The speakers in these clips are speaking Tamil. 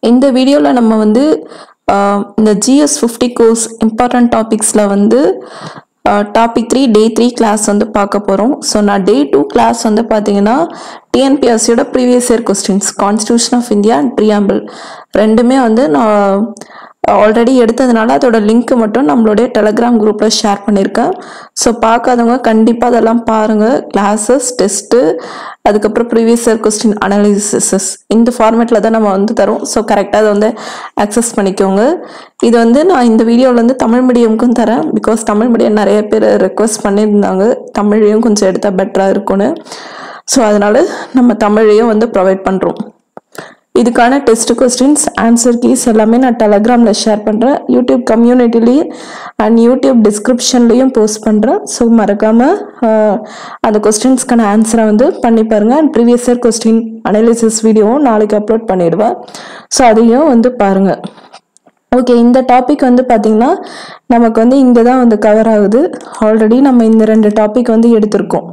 இந்த வீடியோல நம்ம வந்து இந்த GS 50 கோர்ஸ் இம்பார்ட்டன்ட் டாபிக்ஸ்ல வந்து டாபிக் 3 டே 3 கிளாஸ் வந்து பார்க்க போகிறோம். ஸோ நான் டே 2 கிளாஸ் வந்து பார்த்தீங்கன்னா டிஎன்பிஎஸ்சியோட previous year questions constitution of India and preamble ரெண்டுமே வந்து நான் ஆல்ரெடி எடுத்ததுனால அதோட லிங்க் மட்டும் நம்மளுடைய டெலகிராம் குரூப்பில் ஷேர் பண்ணியிருக்கேன். ஸோ பார்க்காதவங்க கண்டிப்பாக அதெல்லாம் பாருங்கள். கிளாஸஸ், டெஸ்ட்டு, அதுக்கப்புறம் ப்ரீவியஸ் இயர் கொஸ்டின் அனாலிசிஸஸ் இந்த ஃபார்மேட்டில் தான் நம்ம வந்து தரோம். ஸோ கரெக்டாக அதை வந்து ஆக்சஸ் பண்ணிக்கோங்க. இது வந்து நான் இந்த வீடியோவில் வந்து தமிழ் மீடியமுக்கும் தரேன். பிகாஸ் தமிழ் மீடியம் நிறைய பேர் ரெக்வஸ்ட் பண்ணியிருந்தாங்க தமிழையும் கொஞ்சம் எடுத்தால் பெட்டராக இருக்கும்னு. ஸோ அதனால் நம்ம தமிழையும் வந்து ப்ரொவைட் பண்ணுறோம். இதுக்கான டெஸ்ட் கொஸ்டின்ஸ், ஆன்சர் கீஸ் எல்லாமே நான் டெலகிராமில் ஷேர் பண்ணுறேன். யூடியூப் கம்யூனிட்டிலையும் அண்ட் யூடியூப் டிஸ்கிரிப்ஷன்லேயும் போஸ்ட் பண்ணுறேன். ஸோ மறக்காமல் அந்த கொஸ்டின்ஸ்க்கான ஆன்சரை வந்து பண்ணி பாருங்கள். அண்ட் ப்ரீவியஸ் இயர் கொஸ்டின் அனாலிசிஸ் வீடியோவும் நாளைக்கு அப்லோட் பண்ணிடுவேன். ஸோ அதையும் வந்து பாருங்கள். ஓகே, இந்த டாபிக் வந்து பார்த்திங்கன்னா நமக்கு வந்து இங்கே தான் வந்து கவர் ஆகுது. ஆல்ரெடி நம்ம இந்த 2 டாபிக் வந்து எடுத்திருக்கோம்.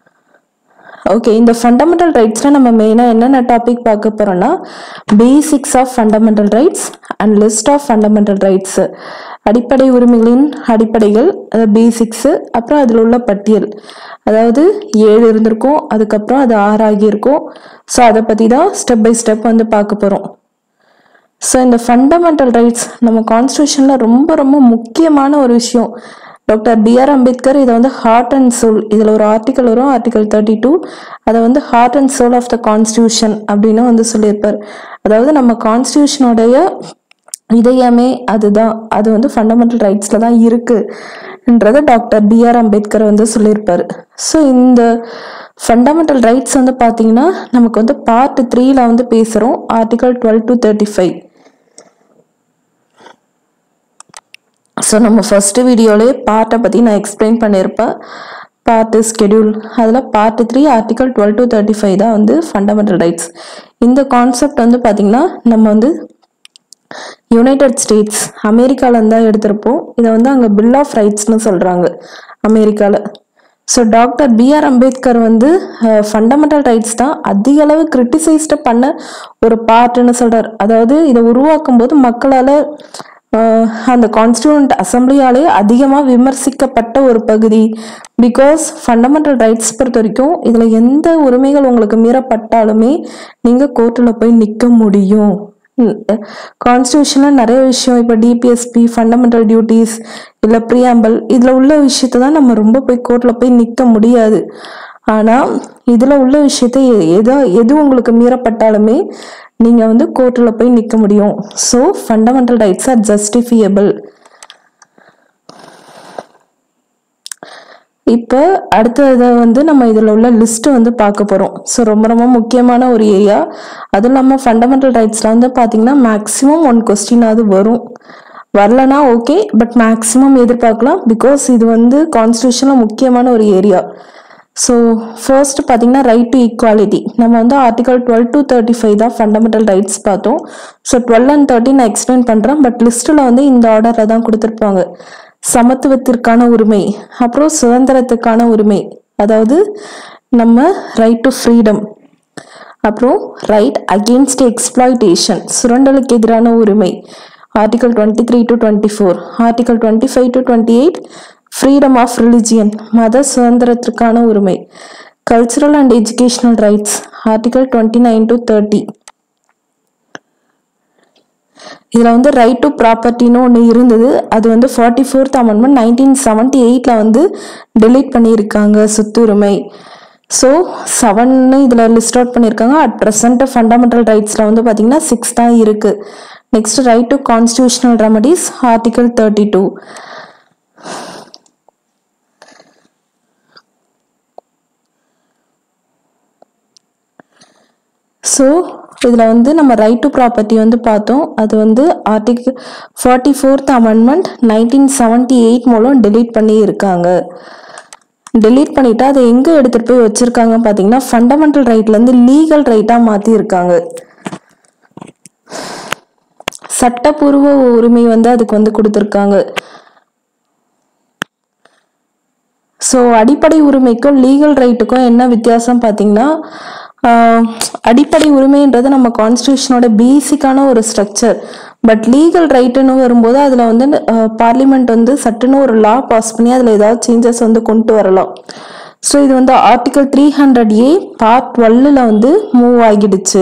ஓகே, இந்த ஃபண்டமெண்டல் ரைட்ஸில் நம்ம மெயினாக என்னென்ன டாபிக் பார்க்க போகிறோன்னா basics of fundamental rights and list of fundamental rights, அடிப்படை உரிமைகளின் அடிப்படைகள், பேசிக்ஸு, அப்புறம் அதில் உள்ள பட்டியல். அதாவது 7 இருந்திருக்கும், அதுக்கப்புறம் அது 6 ஆகியிருக்கும். ஸோ அதை பற்றி தான் ஸ்டெப் பை ஸ்டெப் வந்து பார்க்க போகிறோம். ஸோ இந்த ஃபண்டமெண்டல் ரைட்ஸ் நம்ம கான்ஸ்டியூஷனில் ரொம்ப ரொம்ப முக்கியமான ஒரு விஷயம். Doctor B.R. அம்பேத்கர் இதை வந்து ஹார்ட் அண்ட் சோல், இதில் ஒரு ஆர்டிக்கல் வரும், ஆர்டிக்கல் 32, அதை வந்து heart and soul of the constitution அப்படின்னு வந்து சொல்லியிருப்பார். அதாவது நம்ம கான்ஸ்டியூஷனுடைய இதயமே அதுதான், அது வந்து ஃபண்டமெண்டல் ரைட்ஸில் தான் இருக்குன்றதை டாக்டர் B.R. அம்பேத்கர் வந்து சொல்லியிருப்பார். ஸோ இந்த ஃபண்டமெண்டல் ரைட்ஸ் வந்து பார்த்தீங்கன்னா நமக்கு வந்து பார்ட் 3ல் வந்து பேசுகிறோம், ஆர்டிக்கல் 12 to 35. ஸோ நம்ம ஃபர்ஸ்ட் வீடியோலேயே பார்ட்டை பற்றி நான் எக்ஸ்பிளைன் பண்ணியிருப்பேன். பார்ட்டு ஸ்கெடியூல், அதில் பார்ட் 3 ஆர்டிக்கல் 12 to 35 தான் வந்து ஃபண்டமெண்டல் ரைட்ஸ். இந்த கான்செப்ட் வந்து பார்த்திங்கன்னா நம்ம வந்து யுனைடெட் ஸ்டேட்ஸ் அமெரிக்காவிலேருந்து தான் எடுத்திருப்போம். இதை வந்து அங்கே பில் ஆஃப் ரைட்ஸ்னு சொல்கிறாங்க அமெரிக்காவில். So doctor B.R. அம்பேத்கர் வந்து ஃபண்டமெண்டல் ரைட்ஸ் தான் அதிக அளவு கிரிட்டிசைஸ்டு பண்ண ஒரு பார்ட்டுன்னு சொல்கிறார். அதாவது இதை உருவாக்கும் போது மக்களால் அந்த கான்ஸ்டியூண்ட் அசம்பிளியாலே அதிகமாக விமர்சிக்கப்பட்ட ஒரு பகுதி. பிகாஸ் ஃபண்டமெண்டல் ரைட்ஸ் பொறுத்த வரைக்கும் இதில் எந்த உரிமைகள் உங்களுக்கு மீறப்பட்டாலுமே நீங்கள் கோர்ட்டில் போய் நிற்க முடியும். கான்ஸ்டியூஷனில் நிறைய விஷயம், இப்போ DPSP, ஃபண்டமெண்டல் டியூட்டிஸ், இல்லை ப்ரியாம்பிள், இதில் உள்ள விஷயத்தை தான் நம்ம ரொம்ப போய் கோர்ட்டில் போய் நிற்க முடியாது. ஆனால் இதில் உள்ள விஷயத்தை எது உங்களுக்கு மீறப்பட்டாலுமே நீங்கள் வந்து கோர்ட்டில் போய் நிற்க முடியும். So fundamental rights are justiciable. இப்போ அடுத்ததை வந்து நம்ம இதில் உள்ள லிஸ்ட்டு வந்து பார்க்க போகிறோம். ஸோ ரொம்ப ரொம்ப முக்கியமான ஒரு ஏரியா. அதுவும் இல்லாமல் ஃபண்டமெண்டல் ரைட்ஸில் வந்து பார்த்தீங்கன்னா மேக்ஸிமம் 1 கொஸ்டினாவது வரும். வரலனா ஓகே, பட் மேக்ஸிமம் எதிர்பார்க்கலாம். பிகாஸ் இது வந்து கான்ஸ்டியூஷனில் முக்கியமான ஒரு ஏரியா. ஸோ ஃபர்ஸ்ட் பார்த்தீங்கன்னா ரைட் டு ஈக்குவாலிட்டி. நம்ம வந்து ஆர்டிகல் 12 to 35 தான் ஃபண்டமெண்டல் ரைட்ஸ் பார்த்தோம். ஸோ 12 and 13 நான் எக்ஸ்பிளைன் பண்ணுறேன். பட் லிஸ்ட்டில் வந்து இந்த ஆர்டரில் தான் கொடுத்துருப்பாங்க. சமத்துவத்திற்கான உரிமை, அப்புறம் சுதந்திரத்துக்கான உரிமை, அதாவது நம்ம ரைட் டு ஃப்ரீடம், அப்புறம் ரைட் அகெயின்ஸ்ட் எக்ஸ்ப்ளாய்டேஷன், சுரண்டலுக்கு எதிரான உரிமை, article 23 to 24, article 25 to 28, freedom of religion, மத சுதந்திரத்திற்கான உரிமை, cultural and educational rights, article 29 to 30. இதில் வந்து ரைட் டு ப்ராப்பர்ட்டின்னு ஒன்று இருந்தது. அது வந்து 44th அமெண்ட்மெண்ட் 1978 வந்து டெலீட் பண்ணியிருக்காங்க, சொத்துரிமை. ஸோ 7 இதில் லிஸ்ட் அவுட் பண்ணியிருக்காங்க. அட் ப்ரெசன்ட் ஃபண்டமெண்டல் ரைட்ஸில் வந்து பார்த்தீங்கன்னா 6 தான் இருக்குது. Next right to constitutional remedies, article 32. So இதில் வந்து நம்ம ரைட் டு ப்ராப்பர்ட்டி வந்து பார்த்தோம். அது வந்து ஆர்டிகல் 44th அமெண்ட்மெண்ட் 1978 மூலம் டெலீட் பண்ணி இருக்காங்க. டெலீட் பண்ணிவிட்டு அதை எங்கே எடுத்துகிட்டு போய் வச்சுருக்காங்க பார்த்தீங்கன்னா ஃபண்டமெண்டல் ரைட்லேருந்து லீகல் ரைட்டாக மாற்றிருக்காங்க. சட்டப்பூர்வ உரிமை வந்து அதுக்கு வந்து கொடுத்துருக்காங்க. ஸோ அடிப்படை உரிமைக்கும் லீகல் ரைட்டுக்கும் என்ன வித்தியாசம் பார்த்தீங்கன்னா அடிப்படை உரிமைன்றது நம்ம கான்ஸ்டியூஷனோட பேசிக்கான ஒரு ஸ்ட்ரக்சர். பட் லீகல் ரைட்டுன்னு வரும்போது அதில் வந்து பார்லிமெண்ட் வந்து சட்டுன்னு ஒரு லா பாஸ் பண்ணி அதில் ஏதாவது சேஞ்சஸ் வந்து கொண்டு வரலாம். ஸோ இது வந்து ஆர்டிகல் 300A பார்ட் 12ல் வந்து மூவ் ஆகிடுச்சு.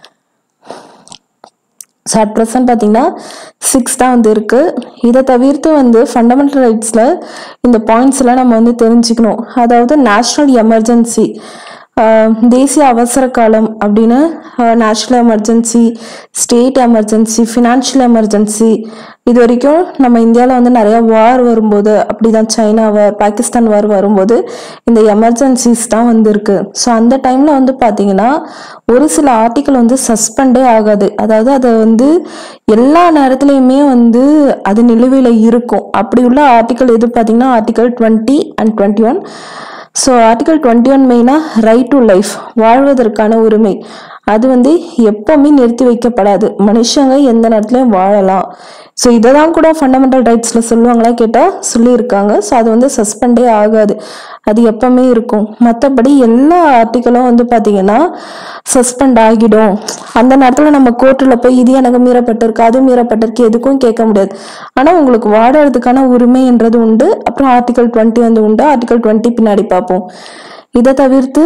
ஸோ அட் ப்ரெசன்ட் பார்த்தீங்கன்னா 6 தான் வந்து இருக்கு. இதை தவிர்த்து வந்து ஃபண்டமெண்டல் ரைட்ஸில் இந்த பாயிண்ட்ஸ்லாம் நம்ம வந்து தெரிஞ்சுக்கணும். அதாவது நேஷ்னல் எமர்ஜென்சி, தேசிய அவசர காலம் அப்படின்னு national emergency, state emergency, financial emergency, இது வரைக்கும் நம்ம இந்தியாவில் வந்து நிறைய வார் வரும்போது, அப்படிதான் சைனா வார், பாகிஸ்தான் வார் வரும்போது இந்த எமர்ஜென்சிஸ் தான் வந்து இருக்கு. ஸோ அந்த டைம்ல வந்து பார்த்தீங்கன்னா ஒரு சில ஆர்டிக்கல் வந்து சஸ்பெண்டே ஆகாது. அதாவது அதை வந்து எல்லா நேரத்துலையுமே வந்து அது நிலுவையில் இருக்கும். அப்படி உள்ள ஆர்டிக்கல் எது பார்த்தீங்கன்னா ஆர்டிக்கல் 20 and 21. ஸோ ஆர்டிகல் 21 மெயினாக ரைட் டு லைஃப், வாழ்வதற்கான உரிமை, அது வந்து எப்பவுமே நிறுத்தி வைக்கப்படாது. மனுஷங்க எந்த நேரத்துலையும் வாழலாம். ஸோ இதை தான் கூட ஃபண்டமெண்டல் ரைட்ஸில் சொல்லுவாங்களா கேட்டால் சொல்லியிருக்காங்க. ஸோ அது வந்து சஸ்பெண்டே ஆகாது, அது எப்பவுமே இருக்கும். மற்றபடி எல்லா ஆர்டிக்கலும் வந்து பார்த்தீங்கன்னா சஸ்பெண்ட் ஆகிடும். அந்த நேரத்தில் நம்ம கோர்ட்டில் போய் இது எனக்கு மீறப்பட்டிருக்கு, அது மீறப்பட்டிருக்கு எதுக்கும் கேட்க முடியாது. ஆனால் உங்களுக்கு வாடுறதுக்கான உரிமைன்றது உண்டு. அப்புறம் ஆர்டிகல் 20 வந்து உண்டு. ஆர்டிகல் 20 பின்னாடி பார்ப்போம். இதை தவிர்த்து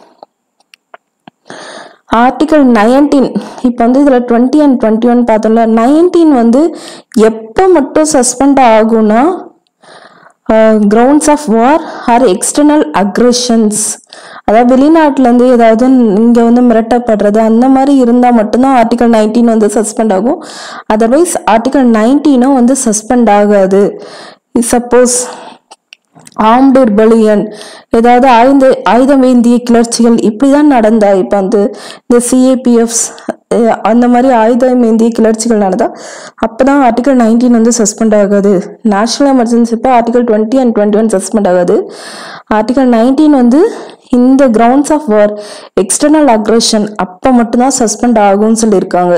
ஆர்டிகல் 19, இப்போ வந்து இதில் 20 and 21 பார்த்தோம்ல, 19 வந்து எப்போ மட்டும் சஸ்பெண்ட் ஆகும்னா grounds of war or external aggressions, அதாவது வெளிநாட்டிலேருந்து ஏதாவது இங்கே வந்து மிரட்டப்படுறது அந்த மாதிரி இருந்தால் மட்டும்தான் ஆர்டிகல் 19 வந்து சஸ்பெண்ட் ஆகும். அதர்வைஸ் ஆர்டிகல் 19 வந்து சஸ்பெண்ட் ஆகாது. சப்போஸ் ஆர்ம்டு ரிபெலியன், ஏதாவது ஆயுதம் ஏந்திய கிளர்ச்சிகள் இப்படிதான் நடந்தா, இப்போ வந்து இந்த சிஏபிஎஃப்ஸ் அந்த மாதிரி ஆயுதம் ஏந்திய கிளர்ச்சிகள் நடந்தா அப்போதான் ஆர்டிகல் 19 வந்து சஸ்பெண்ட் ஆகாது. நேஷனல் எமர்ஜென்சி இப்போ ஆர்டிகல் 20 and 21 சஸ்பெண்ட் ஆகாது. ஆர்டிகல் 19 வந்து இந்த grounds of war, external aggression அப்போ மட்டும்தான் சஸ்பெண்ட் ஆகும்னு சொல்லியிருக்காங்க.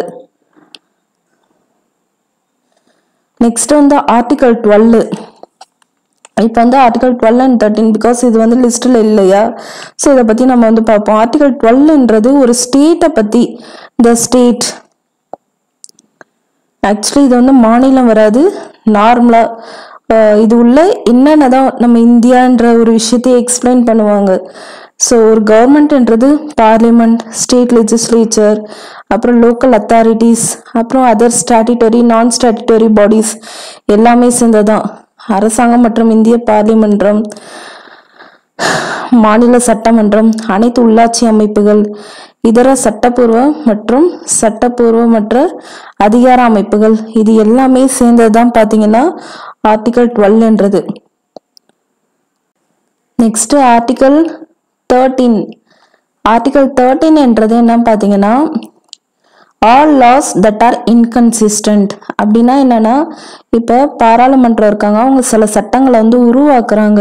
நெக்ஸ்ட் வந்து ஆர்டிகல் 12. இப்போ வந்து ஆர்டிகல் 12 and 13 பிகாஸ் இது வந்து லிஸ்டில் இல்லையா, ஸோ இதை பற்றி நம்ம வந்து பார்ப்போம். ஆர்டிகல் 12ன்றது ஒரு ஸ்டேட்டை பற்றி, த ஸ்டேட், ஆக்சுவலி இது வந்து மாநிலம் வராது, நார்மலாக இது உள்ள என்னென்னதான் நம்ம இந்தியான்ற ஒரு விஷயத்தையே எக்ஸ்பிளைன் பண்ணுவாங்க. ஸோ ஒரு கவர்மெண்ட்ன்றது பார்லிமெண்ட், ஸ்டேட் லெஜிஸ்லேச்சர், அப்புறம் லோக்கல் அத்தாரிட்டிஸ், அப்புறம் other statutory non statutory bodies எல்லாமே சேர்ந்ததான் அரசாங்கம் மற்றும் இந்திய பார்லிமென்றம், மாநில சட்டமன்றம், அனைத்து உள்ளாட்சி அமைப்புகள், இதர சட்டப்பூர்வ மற்றும் சட்டப்பூர்வமற்ற அதிகார அமைப்புகள், இது எல்லாமே சேர்ந்ததுதான் பார்த்தீங்கன்னா ஆர்டிகல் 12ன்றது. Next article 13. ஆர்டிகல் 13 என்றது என்ன பார்த்தீங்கன்னா all laws that are inconsistent. அப்படின்னா என்னன்னா, இப்போ பாராளுமன்றம் இருக்காங்க, அவங்க சில சட்டங்களை வந்து உருவாக்குறாங்க.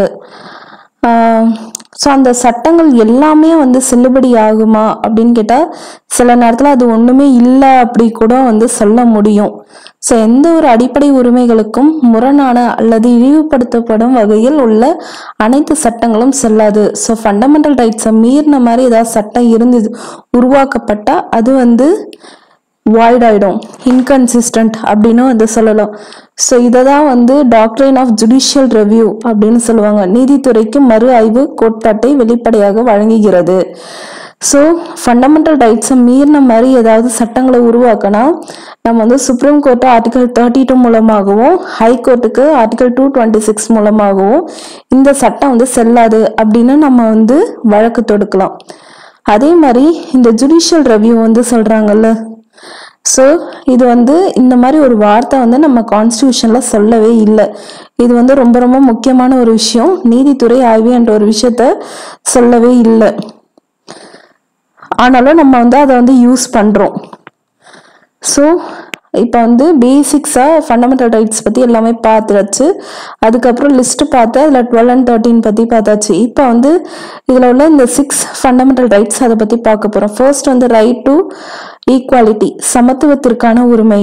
ஸோ அந்த சட்டங்கள் எல்லாமே வந்து செல்லுபடி ஆகுமா அப்படின்னு கேட்டால் சில நேரத்தில் அது ஒன்றுமே இல்லை அப்படி கூட வந்து சொல்ல முடியும். ஸோ எந்த ஒரு அடிப்படை உரிமைகளுக்கும் முரணான அல்லது இழிவுபடுத்தப்படும் வகையில் உள்ள அனைத்து சட்டங்களும் செல்லாது. ஸோ ஃபண்டமெண்டல் ரைட்ஸை மீறின மாதிரி ஏதாவது சட்டம் இருந்தது உருவாக்கப்பட்டா அது வந்து வாய்ட் ஆயிடும், இன்கன்சிஸ்டன்ட் அப்படின்னு வந்து சொல்லலாம். ஸோ இதை தான் வந்து டாக்ட்ரைன் ஆஃப் ஜுடிஷியல் ரிவ்யூ அப்படின்னு சொல்லுவாங்க. நீதித்துறைக்கு மறு ஆய்வு கோட்பாட்டை வெளிப்படையாக வழங்குகிறது. ஸோ ஃபண்டமெண்டல் ரைட்ஸை மீறின மாதிரி ஏதாவது சட்டங்களை உருவாக்கினா நம்ம வந்து சுப்ரீம் கோர்ட்டு ஆர்டிகல் 32 மூலமாகவும், ஹைகோர்ட்டுக்கு ஆர்டிகல் 226 மூலமாகவும் இந்த சட்டம் வந்து செல்லாது அப்படின்னு நம்ம வந்து வழக்கு தொடுக்கலாம். அதே மாதிரி இந்த ஜுடிஷியல் ரிவ்யூ வந்து சொல்றாங்கல்ல, ஸோ இது வந்து இந்த மாதிரி ஒரு வார்த்தை வந்து நம்ம கான்ஸ்டியூஷன்ல சொல்லவே இல்லை. இது வந்து ரொம்ப ரொம்ப முக்கியமான ஒரு விஷயம். நீதித்துறை ஆய்வு என்ற ஒரு விஷயத்த சொல்லவே இல்லை, ஆனாலும் நம்ம வந்து அதை வந்து யூஸ் பண்றோம். ஸோ இப்போ வந்து பேசிக்ஸாக ஃபண்டமெண்டல் ரைட்ஸ் பற்றி எல்லாமே பார்த்தாச்சு. அதுக்கப்புறம் லிஸ்ட்டு பார்த்து அதில் 12 and 13 பற்றி பார்த்தாச்சு. இப்போ வந்து இதில் உள்ள இந்த 6 ஃபண்டமெண்டல் ரைட்ஸ் அதை பற்றி பார்க்க போகிறோம். ஃபர்ஸ்ட் வந்து ரைட் டு ஈக்குவாலிட்டி, சமத்துவத்திற்கான உரிமை.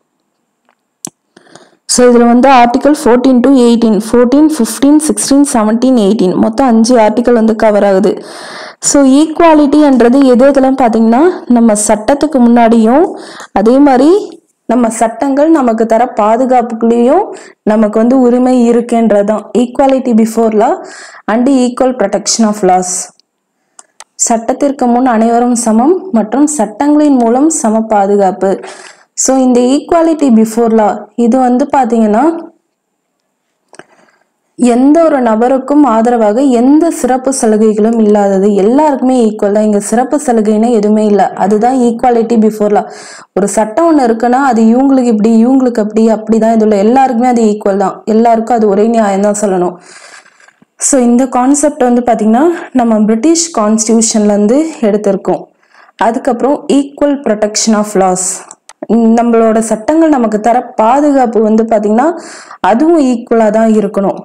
ஸோ இதில் வந்து ஆர்டிகல் 14 to 18, 14, 15, 16, 17, 18 மொத்தம் 5 ஆர்டிகல் வந்து கவர் ஆகுது. ஸோ ஈக்குவாலிட்டின்றது எது எதுலாம் பார்த்தீங்கன்னா நம்ம சட்டத்துக்கு முன்னாடியும் அதே மாதிரி நம்ம சட்டங்கள் நமக்கு தர பாதுகாப்புக்குள்ளேயும் நமக்கு வந்து உரிமை இருக்குன்றதான் equality before law and equal protection of laws. சட்டத்திற்கு முன் அனைவரும் சமம் மற்றும் சட்டங்களின் மூலம் சம பாதுகாப்பு. ஸோ இந்த ஈக்குவாலிட்டி பிஃபோர் லா இது வந்து பார்த்தீங்கன்னா எந்த ஒரு நபருக்கும் ஆதரவாக எந்த சிறப்பு சலுகைகளும் இல்லாதது, எல்லாருக்குமே ஈக்குவல் தான். இங்க சிறப்பு சலுகைன்னு எதுவுமே இல்லை. அதுதான் ஈக்குவாலிட்டி பிஃபோர் லா. ஒரு சட்டம் ஒன்று இருக்குன்னா அது இவங்களுக்கு இப்படி இவங்களுக்கு அப்படி அப்படிதான் இது இல்லை, எல்லாருக்குமே அது ஈக்குவல் தான், எல்லாருக்கும் அது ஒரே நியாயம் தான் சொல்லணும். ஸோ இந்த கான்செப்ட் வந்து பார்த்தீங்கன்னா நம்ம பிரிட்டிஷ் கான்ஸ்டியூஷன்லேருந்து எடுத்திருக்கோம். அதுக்கப்புறம் ஈக்குவல் ப்ரொடெக்ஷன் ஆஃப் லாஸ், நம்மளோட சட்டங்கள் நமக்கு தர பாதுகாப்பு வந்து பார்த்தீங்கன்னா அதுவும் ஈக்குவலாக தான் இருக்கணும்.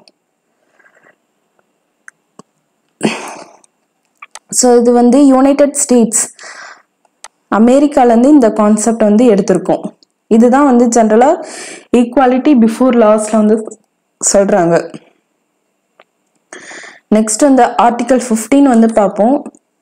ஸோ இது வந்து யுனைடெட் ஸ்டேட்ஸ் அமெரிக்காலேருந்து இந்த கான்செப்ட் வந்து எடுத்திருக்கோம். இதுதான் வந்து ஜென்ரலாக ஈக்குவாலிட்டி பிஃபோர் லாஸ்ல வந்து சொல்கிறாங்க. நெக்ஸ்ட் வந்து ஆர்டிகல் 15 வந்து பார்ப்போம்.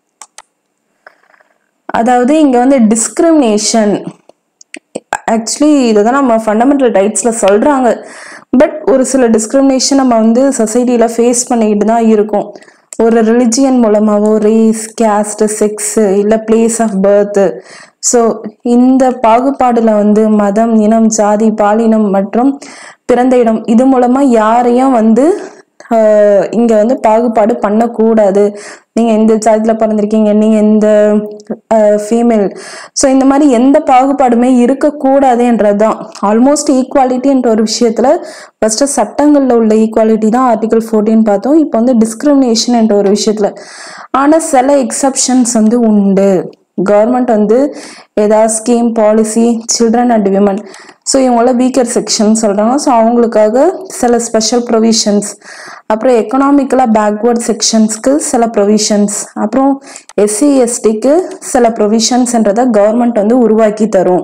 அதாவது இங்கே வந்து டிஸ்கிரிமினேஷன், ஆக்சுவலி இதுதான் நம்ம ஃபண்டமெண்டல் ரைட்ஸில் சொல்கிறாங்க. பட் ஒரு சில டிஸ்கிரிமினேஷன் நம்ம வந்து சொசைட்டியில் ஃபேஸ் பண்ணிக்கிட்டு தான் இருக்கோம். ஒரு ரிலிஜியன் மூலமாகவோ, ரேஸ், கேஸ்ட், செக்ஸு இல்லை பிளேஸ் ஆஃப் பர்த்து. ஸோ இந்த பாகுபாடில் வந்து மதம், இனம், ஜாதி, பாலினம் மற்றும் பிறந்த இடம் இது மூலமாக யாரையும் வந்து இங்கே வந்து பாகுபாடு பண்ணக்கூடாது. நீங்கள் இந்த ஜாதியில் பிறந்திருக்கீங்க, நீங்கள் இந்த ஃபீமேல், ஸோ இந்த மாதிரி எந்த பாகுபாடுமே இருக்கக்கூடாதுன்றது தான் ஆல்மோஸ்ட் ஈக்குவாலிட்டின்ற ஒரு விஷயத்தில் ஃபஸ்ட்டு சட்டங்களில் உள்ள ஈக்குவாலிட்டி தான் ஆர்டிகல் 14 பார்த்தோம். இப்போ வந்து டிஸ்கிரிமினேஷன் என்ற ஒரு விஷயத்தில் ஆனால் சில எக்ஸப்ஷன்ஸ் வந்து உண்டு. கவர்மெண்ட் வந்து ஏதாவது scheme, policy, children and women, so இவங்கள வீக்கர் செக்ஷன் சொல்கிறாங்க. ஸோ அவங்களுக்காக சில ஸ்பெஷல் ப்ரொவிஷன்ஸ், அப்புறம் எக்கனாமிக்கலாக பேக்வேர்ட் செக்ஷன்ஸ்க்கு சில ப்ரொவிஷன்ஸ், அப்புறம் எஸ்சி எஸ்டிக்கு சில ப்ரொவிஷன்ஸ்ன்றதை கவர்மெண்ட் வந்து உருவாக்கி தரும்.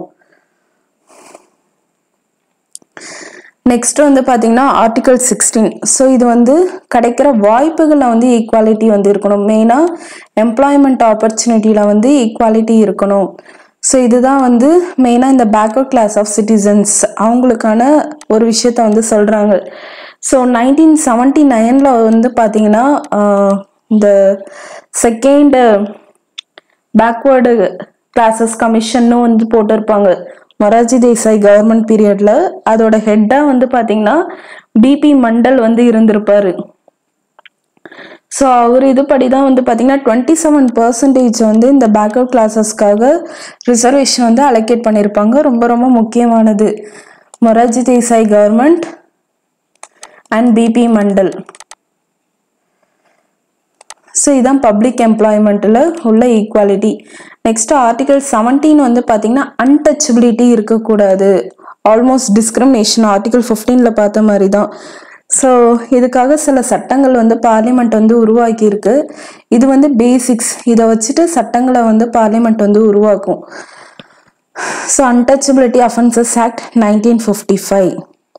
நெக்ஸ்ட் வந்து பார்த்தீங்கன்னா ஆர்டிகல் 16. ஸோ இது வந்து கிடைக்கிற வாய்ப்புகளில் வந்து ஈக்குவாலிட்டி வந்து இருக்கணும். மெயினாக எம்ப்ளாய்மெண்ட் ஆப்பர்ச்சுனிட்டியில் வந்து ஈக்குவாலிட்டி இருக்கணும். ஸோ இதுதான் வந்து மெயினாக இந்த பேக்வர்ட் கிளாஸ் ஆஃப் சிட்டிசன்ஸ் அவங்களுக்கான ஒரு விஷயத்த வந்து சொல்கிறாங்க. ஸோ 1979 வந்து பார்த்தீங்கன்னா இந்த செகண்ட் பேக்வேர்டு கிளாஸஸ் கமிஷன்னு வந்து போட்டிருப்பாங்க மொரார்ஜி தேசாய் கவர்மெண்ட் பீரியட்ல. அதோட ஹெட்டா வந்து பாத்தீங்கன்னா பிபி மண்டல் வந்து இருந்திருப்பாரு. ஸோ அவர் இதுபடி தான் வந்து பார்த்தீங்கன்னா 27% வந்து இந்த பேக்அவுட் கிளாஸஸ்க்காக ரிசர்வேஷன் வந்து அலோகேட் பண்ணியிருப்பாங்க. ரொம்ப ரொம்ப முக்கியமானது Morarji Desai government and BP Mandal. So இதுதான் பப்ளிக் எம்ப்ளாய்மெண்ட்டில் உள்ள ஈக்குவாலிட்டி. நெக்ஸ்ட் ஆர்டிகல் 17 வந்து பார்த்தீங்கன்னா அன்டச்சபிலிட்டி இருக்கக்கூடாது. ஆல்மோஸ்ட் டிஸ்கிரிமினேஷன் ஆர்டிகல் 15 பார்த்த மாதிரி தான். ஸோ இதுக்காக சில சட்டங்கள் வந்து பார்லிமெண்ட் வந்து உருவாக்கியிருக்கு. இது வந்து பேசிக்ஸ், இதை வச்சுட்டு சட்டங்களை வந்து பார்லிமெண்ட் வந்து உருவாக்கும். ஸோ அன்டச்சபிலிட்டி அஃபென்சஸ் ஆக்ட் 1955,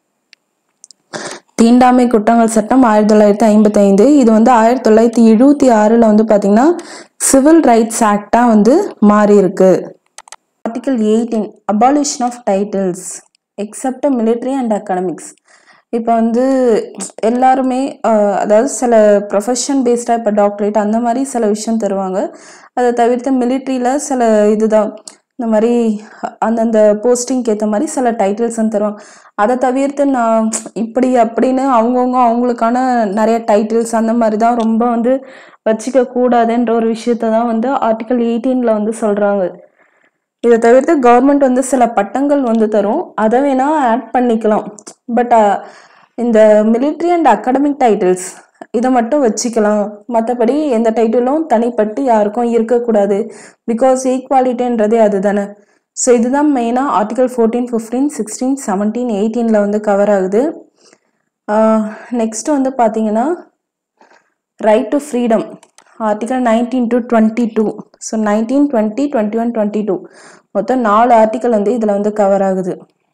தீண்டாமை குற்றங்கள் சட்டம் 1955. இது வந்து 1976 வந்து பார்த்தீங்கன்னா சிவில் ரைட்ஸ் ஆக்டா வந்து மாறி இருக்கு. Article 18 abolition of titles except military and academics. இப்போ வந்து எல்லாருமே அதாவது சில ப்ரொஃபஷன் பேஸ்டாக இப்போ டாக்டரேட் அந்த மாதிரி சில விஷயம் தருவாங்க. அதை தவிர்த்து மிலிட்ரியில் சில இதுதான் இந்த மாதிரி அந்தந்த போஸ்டிங்க்கு ஏற்ற மாதிரி சில டைட்டில்ஸ் வந்து தருவாங்க. அதை தவிர்த்து நான் இப்படி அப்படின்னு அவங்களுக்கான நிறைய டைட்டில்ஸ் அந்த மாதிரி தான் ரொம்ப வந்து வச்சுக்க கூடாதுன்ற ஒரு விஷயத்த தான் வந்து ஆர்டிகல் 18 வந்து சொல்கிறாங்க. இதை தவிர்த்து கவர்மெண்ட் வந்து சில பட்டங்கள் வந்து தரும், அதை வேணா ஆட் பண்ணிக்கலாம். பட் இந்த மிலிட்ரி அண்ட் அகாடமிக் டைட்டில்ஸ் இதை மட்டும் வச்சுக்கலாம், மற்றபடி எந்த டைட்டிலும் தனிப்பட்டு யாருக்கும் இருக்கக்கூடாது. பிகாஸ் ஈக்குவாலிட்டின்றதே அதுதானே. ஸோ இதுதான் மெயினாக ஆர்டிகல் 14, 15, 16, 17, 18 வந்து கவர் ஆகுது. நெக்ஸ்ட் வந்து பார்த்தீங்கன்னா right to freedom article 19 to 22. So 19, 20, 21, 22 மொத்தம் 4 ஆர்டிகல் வந்து இதில் வந்து கவர் ஆகுது.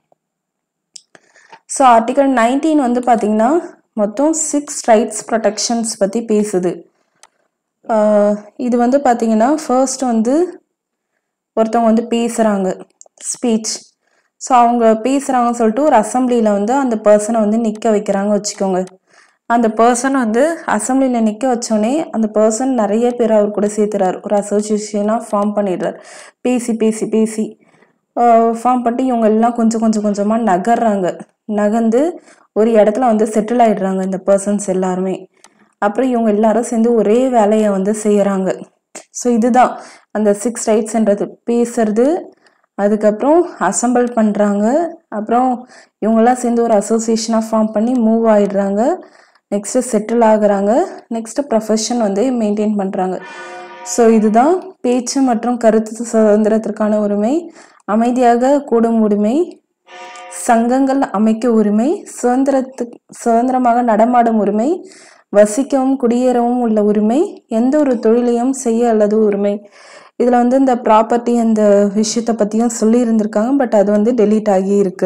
ஸோ ஆர்டிகல் 19 வந்து பார்த்தீங்கன்னா மொத்தம் 6 ரைட்ஸ் ப்ரொடெக்ஷன்ஸ் பற்றி பேசுது. இது வந்து பார்த்தீங்கன்னா ஃபர்ஸ்ட் வந்து ஒருத்தவங்க வந்து பேசுகிறாங்க ஸ்பீச். ஸோ அவங்க பேசுகிறாங்கன்னு சொல்லிட்டு ஒரு அசம்பிளியில் வந்து அந்த பர்சனை வந்து நிற்க வைக்கிறாங்க வச்சுக்கோங்க. அந்த பர்சன் வந்து அசம்பிளியில் நிற்க வச்சோடனே அந்த பர்சன் நிறைய பேர் அவர் கூட சேர்த்துறாரு, ஒரு அசோசியேஷனாக ஃபார்ம் பண்ணிடுறாரு. பேசி பேசி பேசி ஃபார்ம் பண்ணிட்டு இவங்க எல்லாம் கொஞ்சம் கொஞ்சம் கொஞ்சமாக நகர்றாங்க. நகர்ந்து ஒரு இடத்துல வந்து செட்டில் ஆகிடுறாங்க இந்த பர்சன்ஸ் எல்லாருமே. அப்புறம் இவங்க எல்லாரும் சேர்ந்து ஒரே வேலையை வந்து செய்கிறாங்க. ஸோ இதுதான் அந்த 6 ரைட்ஸ்ன்றது. பேசுறது, அதுக்கப்புறம் அசம்பிள் பண்ணுறாங்க, அப்புறம் இவங்கெல்லாம் சேர்ந்து ஒரு அசோசியேஷனாக ஃபார்ம் பண்ணி மூவ் ஆகிடுறாங்க, நெக்ஸ்ட்டு செட்டில் ஆகுறாங்க, நெக்ஸ்ட்டு ப்ரொஃபஷன் வந்து மெயின்டைன் பண்ணுறாங்க. ஸோ இதுதான் பேச்சு மற்றும் கருத்து சுதந்திரத்திற்கான உரிமை, அமைதியாக கூடும் உரிமை, சங்கங்கள் அமைக்க உரிமை, சுதந்திரமாக நடமாடும் உரிமை, வசிக்கவும் குடியேறவும் உள்ள உரிமை, எந்த ஒரு தொழிலையும் செய்ய அல்லது உரிமை. இதில் வந்து இந்த ப்ராப்பர்ட்டி அந்த விஷயத்தை பற்றியும் சொல்லி இருந்திருக்காங்க. பட் அது வந்து டெலீட் ஆகி இருக்கு.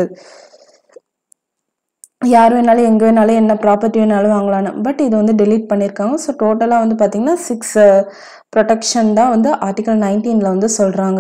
யார் வேணாலும் எங்கே வேணாலும் என்ன ப்ராப்பர்ட்டி வேணாலும் வாங்கலான்னு. பட் இது வந்து டெலீட் பண்ணியிருக்காங்க. ஸோ டோட்டலாக வந்து பார்த்தீங்கன்னா 6 ப்ரொடெக்ஷன் தான் வந்து ஆர்டிகல் 19 வந்து சொல்கிறாங்க.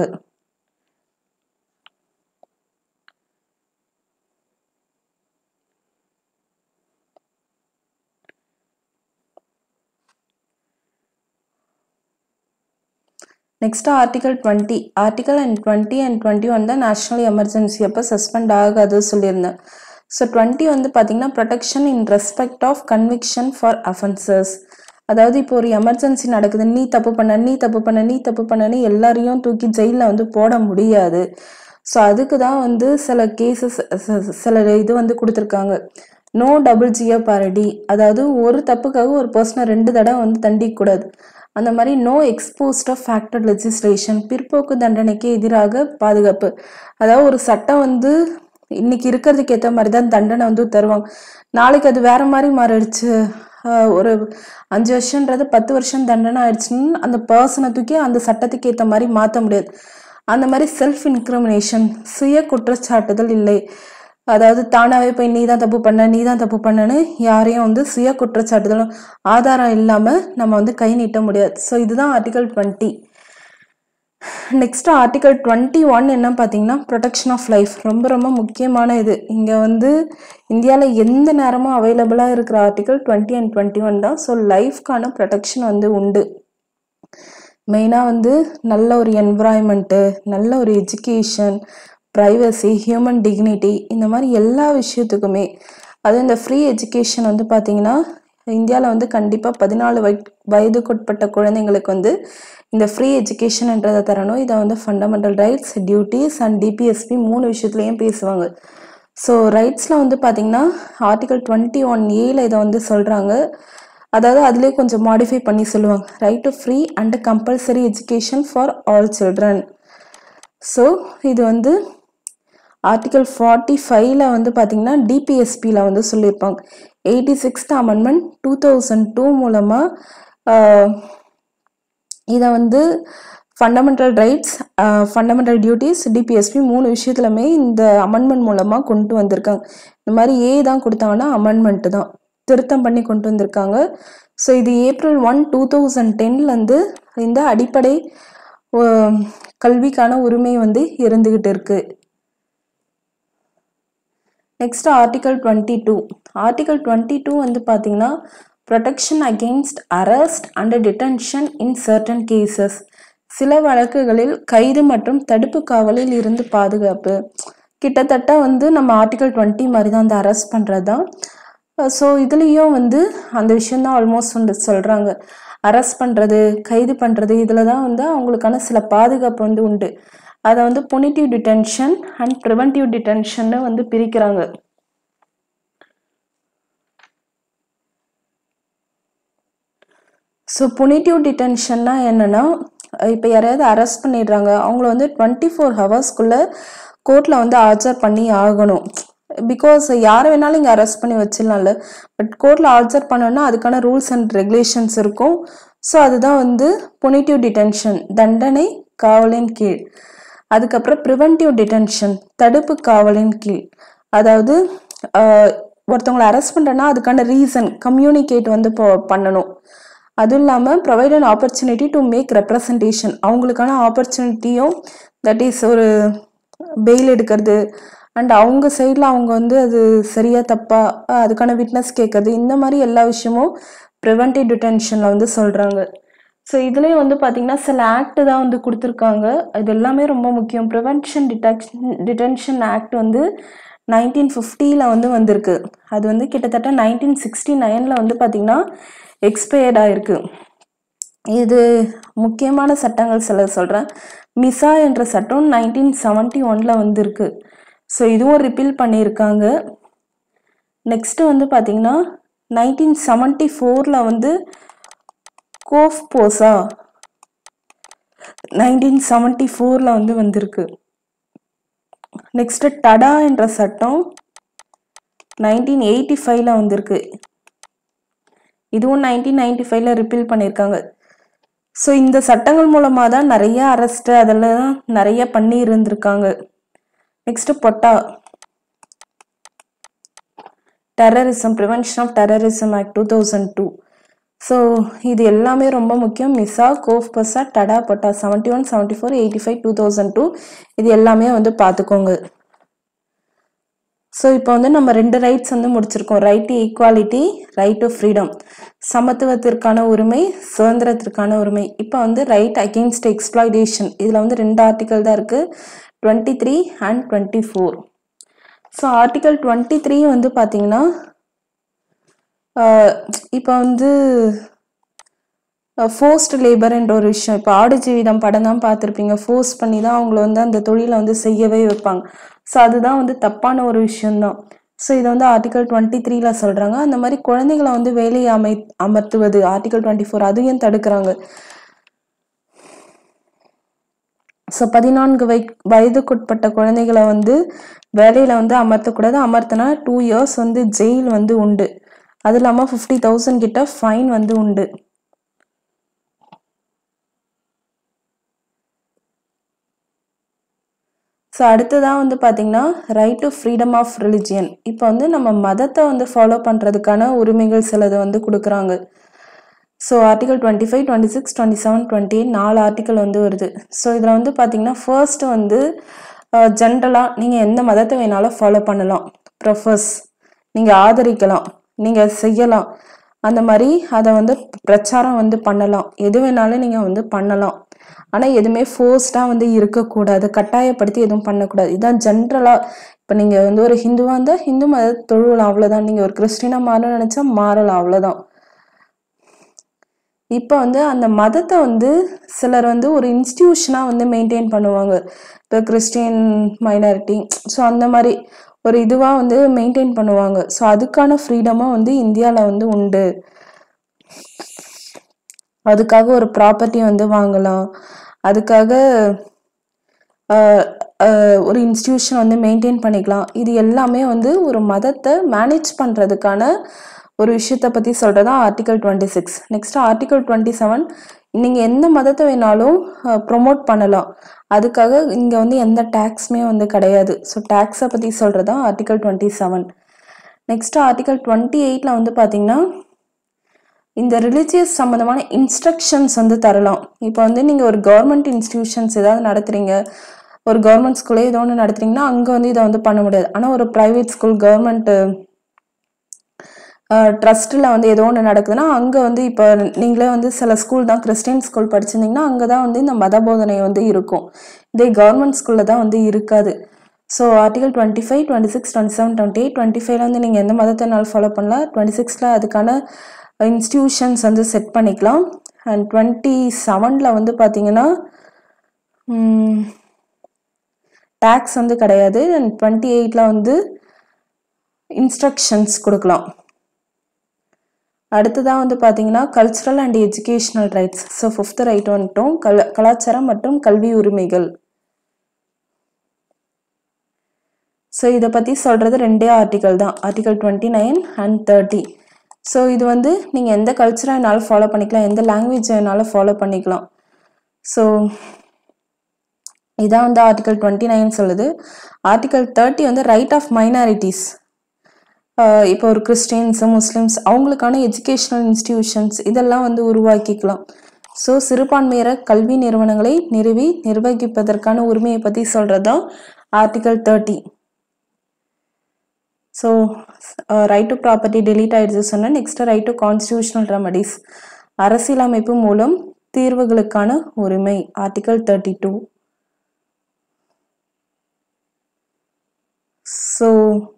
Next article 20. ஆர்டிகல் 20 and 21 தான் நேஷனல் எமர்ஜென்சி அப்போ சஸ்பெண்ட் ஆகாது சொல்லியிருந்தேன். ஸோ 20 வந்து பார்த்தீங்கன்னா protection in respect of conviction for offences. அதாவது இப்போ ஒரு எமர்ஜென்சி நடக்குது, நீ தப்பு பண்ணன்னு எல்லாரையும் தூக்கி ஜெயிலில் வந்து போட முடியாது. ஸோ அதுக்கு தான் வந்து சில கேசஸ் சில இது வந்து கொடுத்துருக்காங்க. நோ டபுள் ஜியோபாரடி, அதாவது ஒரு தப்புக்காக ஒரு பர்சனை 2 தடவை வந்து தண்டிக்கக்கூடாது. அந்த மாதிரி no ex post facto legislation, பிற்போக்கு தண்டனைக்கு எதிராக பாதுகாப்பு. அதாவது ஒரு சட்டம் வந்து இன்னைக்கு இருக்கிறதுக்கு ஏற்ற மாதிரி தான் தண்டனை வந்து தருவாங்க. நாளைக்கு அது வேற மாதிரி மாறிடுச்சு, ஒரு 5 வருஷன்றது 10 வருஷம் தண்டனை ஆயிடுச்சுன்னு அந்த பர்சனை தூக்கி அந்த சட்டத்துக்கு ஏற்ற மாதிரி மாற்ற முடியாது. அந்த மாதிரி செல்ஃப் இன்க்ரிமினேஷன், சுய குற்றச்சாட்டுதல் இல்லை. அதாவது தானாகவே போய் நீ தான் தப்பு பண்ணன்னு யாரையும் வந்து சுய குற்றச்சாட்டுதலும் ஆதாரம் இல்லாமல் நம்ம வந்து கை நீட்ட முடியாது. ஸோ இதுதான் ஆர்டிகல் 20. நெக்ஸ்ட் ஆர்டிகல் 21 என்ன பார்த்தீங்கன்னா ப்ரொடெக்ஷன் ஆஃப் லைஃப். ரொம்ப ரொம்ப முக்கியமான இது. இங்கே வந்து இந்தியாவில் எந்த நேரமும் அவைலபிளாக இருக்கிற ஆர்டிகல் 20 and 21 தான். ஸோ லைஃப்கான ப்ரொடெக்ஷன் வந்து உண்டு. மெயினாக வந்து நல்ல ஒரு என்விரான்மெண்ட்டு, நல்ல ஒரு எஜுகேஷன், ப்ரைவசி, ஹியூமன் டிக்னிட்டி, இந்த மாதிரி எல்லா விஷயத்துக்குமே. அதுவும் இந்த ஃப்ரீ எஜுகேஷன் வந்து பார்த்தீங்கன்னா இந்தியாவில் வந்து கண்டிப்பாக 14 வயதுக்குட்பட்ட குழந்தைங்களுக்கு வந்து இந்த ஃப்ரீ எஜுகேஷன்ன்றதை தரணும். இதை வந்து fundamental rights, duties and DPSP 3 விஷயத்துலையும் பேசுவாங்க. ஸோ ரைட்ஸில் வந்து பார்த்தீங்கன்னா ஆர்டிகல் 21A இதை வந்து சொல்கிறாங்க. அதாவது அதுலேயே கொஞ்சம் மாடிஃபை பண்ணி சொல்லுவாங்க. Right to free and compulsory education for all children. So இது வந்து ஆர்டிகல் 45 வந்து பார்த்தீங்கன்னா டிபிஎஸ்பியில் வந்து சொல்லியிருப்பாங்க. 86th அமெண்ட்மெண்ட் 2002 மூலமாக இதை வந்து fundamental rights, fundamental duties, DPSP 3 விஷயத்துலையுமே இந்த அமெண்ட்மெண்ட் மூலமாக கொண்டு வந்திருக்காங்க. இந்த மாதிரி தான் கொடுத்தாங்கன்னா அமெண்ட்மெண்ட்டு தான் திருத்தம் பண்ணி கொண்டு வந்திருக்காங்க. ஸோ இது April 1, 2010 இந்த அடிப்படை கல்விக்கான உரிமை வந்து இருந்துகிட்டு இருக்கு. Next article 22. ஆர்டிகல் 22 வந்து பார்த்தீங்கன்னா protection against arrest and detention in certain cases. சில வழக்குகளில் கைது மற்றும் தடுப்பு காவலில் இருந்து பாதுகாப்பு. கிட்டத்தட்ட வந்து நம்ம ஆர்டிகல் 20 மாதிரி தான் அந்த அரெஸ்ட் பண்ணுறது தான். ஸோ இதுலேயும் வந்து அந்த விஷயந்தான் ஆல்மோஸ்ட் வந்து சொல்கிறாங்க. அரெஸ்ட் பண்ணுறது, கைது பண்ணுறது, இதில் தான் வந்து அவங்களுக்கான சில பாதுகாப்பு வந்து உண்டு. அதை வந்து புனிட்டிவ் டிடென்ஷன் அண்ட் ப்ரிவென்டிவ் டிடென்ஷன்னு வந்து பிரிக்கிறாங்க. ஸோ புனிட்டிவ் டிடென்ஷன்னா என்னென்னா, இப்போ யாரையாவது அரெஸ்ட் பண்ணிடுறாங்க, அவங்கள வந்து 24 ஹவர்ஸ்க்குள்ளே கோர்ட்டில் வந்து ஆஜர் பண்ணி ஆகணும். பிகாஸ் யாரை வேணாலும் இங்கே அரெஸ்ட் பண்ணி வச்சிடலாம்ல. பட் கோர்ட்டில் ஆஜர் பண்ணோன்னா அதுக்கான ரூல்ஸ் அண்ட் ரெகுலேஷன்ஸ் இருக்கும். ஸோ அதுதான் வந்து புனிட்டிவ் டிடென்ஷன், தண்டனை காவலின் கீழ். அதுக்கப்புறம் ப்ரிவென்டிவ் டிடென்ஷன், தடுப்பு காவலின் கீழ். அதாவது ஒருத்தவங்களை அரெஸ்ட் பண்ணுறேன்னா அதுக்கான ரீசன் கம்யூனிகேட் வந்து பண்ணணும். அதுவும் இல்லாமல் provide an opportunity to make representation, அவங்களுக்கான ஆப்பர்ச்சுனிட்டியும், தட் இஸ் ஒரு பெயில் எடுக்கிறது அண்ட் அவங்க சைடில் அவங்க வந்து அது சரியா தப்பா அதுக்கான விட்னஸ் கேட்கறது, இந்த மாதிரி எல்லா விஷயமும் ப்ரிவென்டிவ் டிடென்ஷனில் வந்து சொல்கிறாங்க. ஸோ இதுலேயும் வந்து பார்த்திங்கன்னா சில ஆக்ட் தான் வந்து கொடுத்துருக்காங்க. இது எல்லாமே ரொம்ப முக்கியம். ப்ரிவென்ஷன் டிடென்ஷன் ஆக்ட் வந்து 1950 வந்து வந்திருக்கு. அது வந்து கிட்டத்தட்ட 1969 வந்து பார்த்திங்கன்னா எக்ஸ்பயர்ட் ஆயிருக்கு. இது முக்கியமான சட்டங்கள் சில சொல்கிறேன். மிசா என்ற சட்டம் 1971 வந்திருக்கு. ஸோ இதுவும் ரிப்பீல் பண்ணியிருக்காங்க. நெக்ஸ்ட்டு வந்து பார்த்திங்கன்னா 1974 வந்து கோஃப் போசா 1974 வந்து வந்திருக்கு. நெக்ஸ்ட்டு டடா என்ற சட்டம் 1985 வந்திருக்கு. இதுவும் 1995 ரிப்பீல் பண்ணியிருக்காங்க. ஸோ இந்த சட்டங்கள் மூலமாக தான் நிறைய அரெஸ்ட்டு அதெல்லாம் நிறைய பண்ணி இருந்திருக்காங்க. Next POTA terrorism, prevention of terrorism act 2002. So இது எல்லாமே ரொம்ப முக்கியம். மிசா, கோஃப் பசா, டடா, பொட்டா 71, 74, 85, 2002 இது எல்லாமே வந்து பார்த்துக்கோங்க. ஸோ இப்போ வந்து நம்ம 2 ரைட்ஸ் வந்து முடிச்சிருக்கோம். Right to equality, right to freedom, சமத்துவத்திற்கான உரிமை, சுதந்திரத்திற்கான உரிமை. இப்போ வந்து ரைட் அகெயின்ஸ்ட் எக்ஸ்ப்ளாய்டேஷன், இதில் வந்து 2 ஆர்டிக்கல் தான் இருக்குது, 23 and 24. ஸோ ஆர்டிக்கல் 23 வந்து பார்த்தீங்கன்னா இப்போ வந்து ஃபோர்ஸ்ட் லேபர் என்ற ஒரு விஷயம். இப்போ ஆடு ஜீவிதம் படம் தான் பார்த்துருப்பீங்க. ஃபோர்ஸ் பண்ணி தான் அவங்கள வந்து அந்த தொழிலை வந்து செய்யவே வைப்பாங்க. ஸோ அதுதான் வந்து தப்பான ஒரு விஷயம்தான். ஸோ இதை வந்து ஆர்டிகல் 23 சொல்கிறாங்க. அந்த மாதிரி குழந்தைகளை வந்து வேலையை அமர்த்துவது ஆர்டிகல் 24 அதையும் தடுக்கிறாங்க. ஸோ 14 வயதுக்குட்பட்ட குழந்தைகளை வந்து வேலையில் வந்து அமர்த்தக்கூடாது. அமர்த்தினா 2 years வந்து ஜெயில் வந்து உண்டு. அது இல்லாமல் 50,000 கிட்ட ஃபைன் வந்து உண்டு. ஸோ அடுத்ததான் வந்து பார்த்தீங்கன்னா right to freedom of religion. இப்போ வந்து நம்ம மதத்தை வந்து ஃபாலோ பண்ணுறதுக்கான உரிமைகள் சிலதை வந்து கொடுக்குறாங்க. ஸோ ஆர்டிகல் 25, 26, 27, 28 4 ஆர்டிக்கல் வந்து வருது. ஸோ இதில் வந்து பார்த்தீங்கன்னா ஃபர்ஸ்ட் வந்து ஜென்ரலாக நீங்கள் எந்த மதத்தை வேணாலும் ஃபாலோ பண்ணலாம், ப்ரொஃபஸ் நீங்கள் ஆதரிக்கலாம், நீங்கள் செய்யலாம், அந்த மாதிரி அதை வந்து பிரச்சாரம் வந்து பண்ணலாம், எது வேணாலும் நீங்கள் வந்து பண்ணலாம். ஆனால் எதுவுமே ஃபோர்ஸ்டாக வந்து இருக்கக்கூடாது, கட்டாயப்படுத்தி எதுவும் பண்ணக்கூடாது. இதுதான் ஜென்ரலாக. இப்போ நீங்கள் வந்து ஒரு ஹிந்துவாக இருந்தால் ஹிந்து மத தொழுவலாம், அவ்வளோதான். நீங்கள் ஒரு கிறிஸ்டினாக மாறணும்னு நினச்சா மாறலாம், அவ்வளோதான். இப்போ வந்து அந்த மதத்தை வந்து சிலர் வந்து ஒரு இன்ஸ்டிடியூஷனாக வந்து மெயின்டைன் பண்ணுவாங்க. இப்போ கிறிஸ்டின் மைனாரிட்டி, ஸோ அந்த மாதிரி ஒரு இதுவாக வந்து மெயின்டைன் பண்ணுவாங்க. ஸோ அதுக்கான ஃப்ரீடமாக வந்து இந்தியாவில் வந்து உண்டு. அதுக்காக ஒரு ப்ராப்பர்ட்டி வந்து வாங்கலாம், அதுக்காக ஒரு இன்ஸ்டிடியூஷன் வந்து மெயின்டைன் பண்ணிக்கலாம். இது எல்லாமே வந்து ஒரு மதத்தை மேனேஜ் பண்ணுறதுக்கான ஒரு விஷயத்தை பற்றி சொல்கிறது தான் ஆர்டிகல் 26. நெக்ஸ்ட் ஆர்டிகல் 27, நீங்கள் எந்த மதத்தை வேணாலும் ப்ரொமோட் பண்ணலாம், அதுக்காக இங்கே வந்து எந்த டேக்ஸுமே வந்து கிடையாது. ஸோ டேக்ஸை பற்றி சொல்கிறது தான் ஆர்டிகல் 27. நெக்ஸ்ட் ஆர்டிகல் 28 வந்து பார்த்தீங்கன்னா இந்த ரிலீஜியஸ் சம்மந்தமான இன்ஸ்ட்ரக்ஷன்ஸ் வந்து தரலாம். இப்போ வந்து நீங்கள் ஒரு கவர்மெண்ட் இன்ஸ்டிடியூஷன்ஸ் ஏதாவது நடத்துகிறீங்க, ஒரு கவர்மெண்ட் ஸ்கூலே ஏதோ ஒன்று நடத்துறீங்கன்னா அங்கே வந்து இதை வந்து பண்ண முடியாது. ஆனால் ஒரு ப்ரைவேட் ஸ்கூல், கவர்மெண்ட் ட்ரஸ்ட்டில் வந்து ஏதோ ஒன்று நடக்குதுன்னா அங்கே வந்து இப்போ நீங்களே வந்து சில ஸ்கூல் தான் கிறிஸ்டின் ஸ்கூல் படிச்சிருந்தீங்கன்னா அங்கே தான் வந்து இந்த மத போதனை வந்து இருக்கும். இதே கவர்மெண்ட் ஸ்கூலில் தான் வந்து இருக்காது. ஸோ ஆர்டிகல் 25, 26, 27, 28, 25 வந்து நீங்கள் எந்த மதத்தினாலும் ஃபாலோ பண்ணலாம். 26 அதுக்கான இன்ஸ்டிடியூஷன்ஸ் வந்து செட் பண்ணிக்கலாம். அண்ட் 27 வந்து பார்த்தீங்கன்னா டேக்ஸ் வந்து கிடையாது. அண்ட் 28 வந்து இன்ஸ்ட்ரக்ஷன்ஸ் கொடுக்கலாம். அடுத்ததான் வந்து பார்த்தீங்கன்னா cultural and educational rights. So 5th right வந்துட்டோம், கலாச்சாரம் மற்றும் கல்வி உரிமைகள். ஸோ இதை பற்றி சொல்கிறது 2 ஆர்டிகல் தான், ஆர்டிகல் 29 and 30. ஸோ இது வந்து நீங்கள் எந்த கல்ச்சரை வேணாலும் ஃபாலோ பண்ணிக்கலாம், எந்த லாங்குவேஜ் வேணாலும் ஃபாலோ பண்ணிக்கலாம். ஸோ இதான் வந்து ஆர்டிகல் 29 சொல்லுது. ஆர்டிகல் 30 வந்து ரைட் ஆஃப் மைனாரிட்டிஸ். இப்போ ஒரு கிறிஸ்டியன்ஸ் முஸ்லிம்ஸ் அவங்களுக்கான எஜுகேஷனல் இன்ஸ்டிடியூஷன்ஸ் இதெல்லாம் வந்து உருவாக்கிக்கலாம். ஸோ சிறுபான்மையர கல்வி நிறுவனங்களை நிறுவி நிர்வகிப்பதற்கான உரிமையை பற்றி சொல்கிறது தான் article 30. So right to property delete ஆயிடுச்சு சொன்னால் next right to constitutional remedies அரசியலமைப்பு மூலம் தீர்வுகளுக்கான உரிமை ஆர்டிகல் 32. ஸோ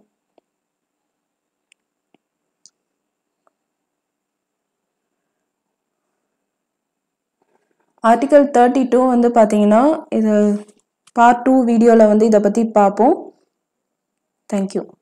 ஆர்டிகல் 32 வந்து பார்த்தீங்கன்னா இது பார்ட் 2 வீடியோவில் வந்து இதை பற்றி பார்ப்போம். தேங்க்யூ.